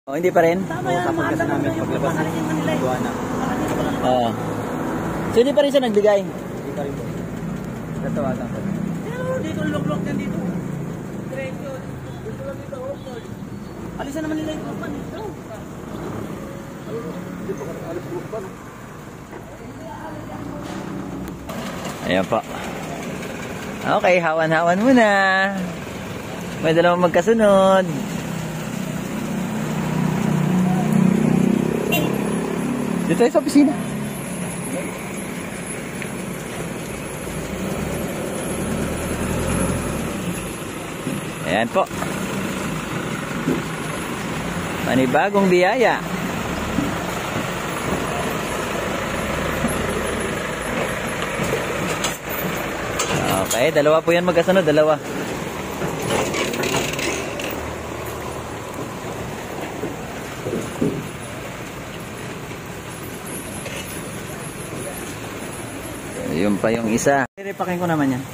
Oh, hindi pa rin? Tama yan, Tapos kasi namin paglabas gawa na. Oo. So hindi pa rin siya nagbigay? Hindi pa rin po. Natawagan ko. Dito, log-log yan dito. Diretso. Dito lang dito, hold. Alisan naman nila yung grupan dito. Dito ka alis grupan. Ayan po. Okay, hawan-hawan muna. May dalawang magkasunod. Dito tayo sa opisina. Ayan po. Panibagong biyaya. Okay, dalawa po yan magkasunod, dalawa. Yun pa yung isa. Repakin ko naman yan.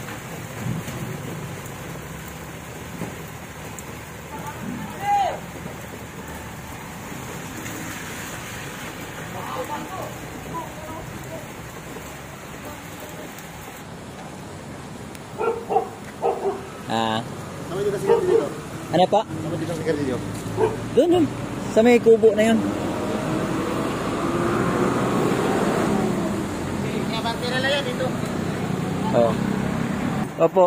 Sama dito kasi dito. Ano pa? Sama dito sa dito. Doon. Sa may kubo na yun. Kaya bantira lang yan dito. Oo. Opo.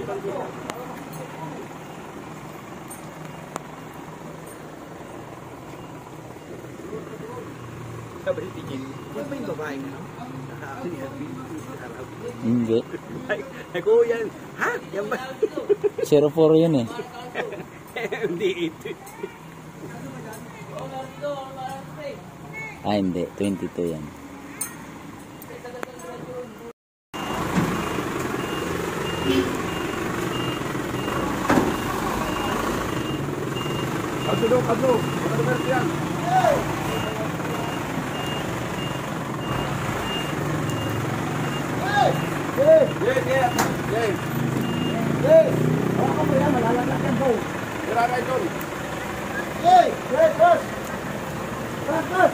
Sabay tingin. Yan ba yung babae nga? Hindi. Ako yan. Ha? Yan ba? 04 yun eh. Hindi ito. Ah, hindi. 22 yan. Kadlo. Kadlo yan. Hey! Ako mo yan, malalagak yan po. Malalagak yan. Hey! Hey, boss! Boss!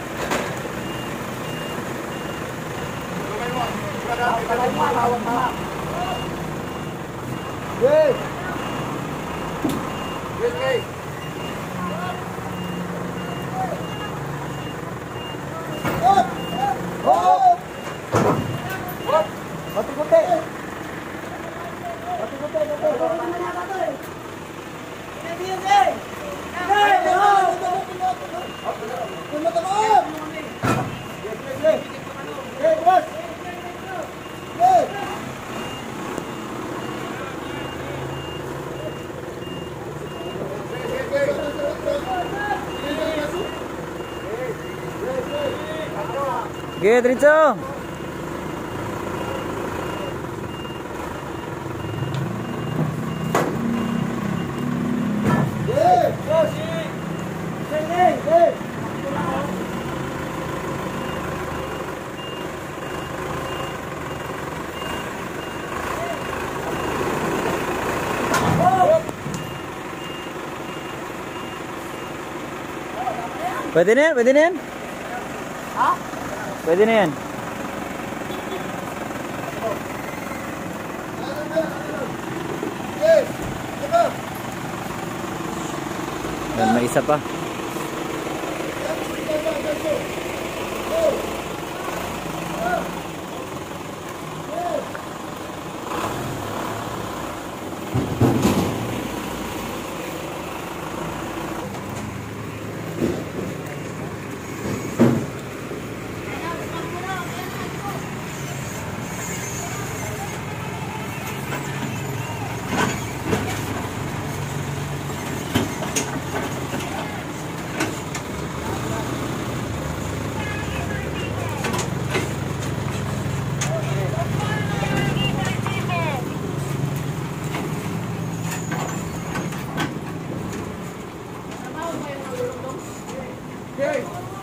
Hey! Hey! Hop! Hop! Hop! Bati-bati! Sige, diretso! Pwede na yan? Pwede na yan? Ha? Pwede na yan. Yan, may isa pa. Okay.